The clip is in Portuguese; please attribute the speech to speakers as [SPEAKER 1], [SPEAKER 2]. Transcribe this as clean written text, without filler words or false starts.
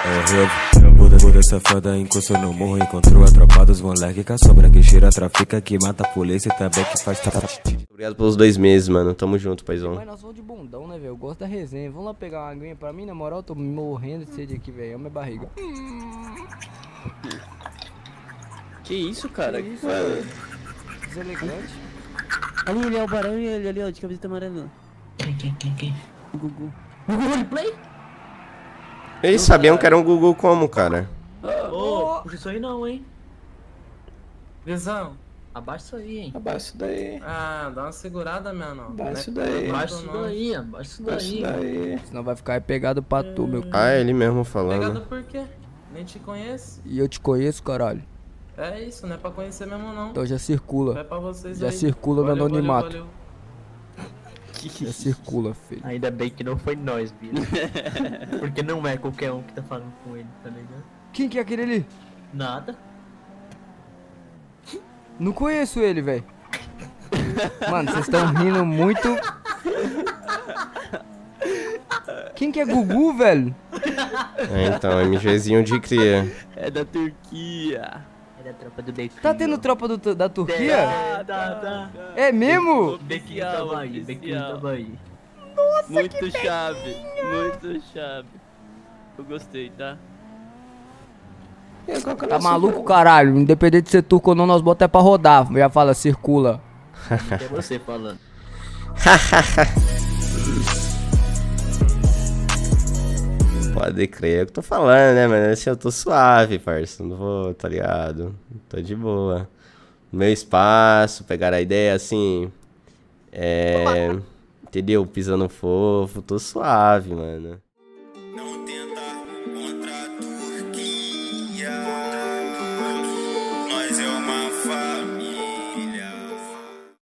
[SPEAKER 1] Puta safada encostou no morro, encontrou a tropa dos moleque com a sombra que cheira, trafica, que mata a polícia e também que faz...
[SPEAKER 2] Obrigado pelos 2 meses, mano. Tamo junto, paizão.
[SPEAKER 3] Mas nós somos de bundão, né, velho? Eu gosto da resenha. Vamos lá pegar uma aguinha pra mim, na moral, eu tô morrendo de sede aqui, velho. É minha barriga.
[SPEAKER 4] Que isso, cara?
[SPEAKER 3] Que isso, velho? Deselegante.
[SPEAKER 4] Ali, ele é o barão e ele ali, ó, de camiseta amarela.
[SPEAKER 5] Quem?
[SPEAKER 4] O Gugu.
[SPEAKER 5] Gugu Roleplay?
[SPEAKER 2] Eles sabiam que era um Gugu como, cara?
[SPEAKER 5] Ô, não isso aí não, hein? Visão, abaixa isso aí, hein?
[SPEAKER 6] Abaixa isso daí.
[SPEAKER 5] Ah, dá uma segurada, meu não.
[SPEAKER 6] Abaixa isso daí.
[SPEAKER 5] Abaixa isso daí, abaixa isso
[SPEAKER 6] Abaixa isso
[SPEAKER 5] daí.
[SPEAKER 6] daí.
[SPEAKER 3] Senão vai ficar pegado pra tu, meu cara.
[SPEAKER 2] Ah, é ele mesmo
[SPEAKER 5] Pegado
[SPEAKER 2] falando.
[SPEAKER 5] por quê? Nem te conheço.
[SPEAKER 3] E eu te conheço, caralho.
[SPEAKER 5] É isso, não é pra conhecer mesmo não.
[SPEAKER 3] Então já circula.
[SPEAKER 5] É pra vocês
[SPEAKER 3] Já
[SPEAKER 5] aí.
[SPEAKER 3] circula no
[SPEAKER 5] Valeu,
[SPEAKER 3] anonimato.
[SPEAKER 5] valeu.
[SPEAKER 3] Já circula, filho.
[SPEAKER 7] Ainda bem que não foi nós, Bia. Porque não é qualquer um que tá falando com ele, tá ligado?
[SPEAKER 3] Quem que é aquele ali?
[SPEAKER 7] Nada.
[SPEAKER 3] Não conheço ele, velho. Mano, vocês estão rindo muito. Quem que é Gugu, velho?
[SPEAKER 2] É, então, MGzinho de cria.
[SPEAKER 4] É da Turquia.
[SPEAKER 7] É da tropa do Bequinho.
[SPEAKER 3] Tá tendo tropa da Turquia?
[SPEAKER 7] Tá.
[SPEAKER 3] É mesmo?
[SPEAKER 7] Bequinho tava aí, Bequinho tava aí.
[SPEAKER 4] Muito chave, muito chave. Eu gostei, tá?
[SPEAKER 3] Tá maluco, caralho? Independente de ser turco ou não, nós botamos é pra rodar. Já fala, circula.
[SPEAKER 7] É você falando.
[SPEAKER 2] Pode crer, é o que eu tô falando, né, mano? Assim, eu tô suave, parça. Não vou, tá ligado? Tô de boa. No meu espaço, pegar a ideia, assim. Entendeu? Pisando fofo, tô suave, mano.
[SPEAKER 1] Não tenta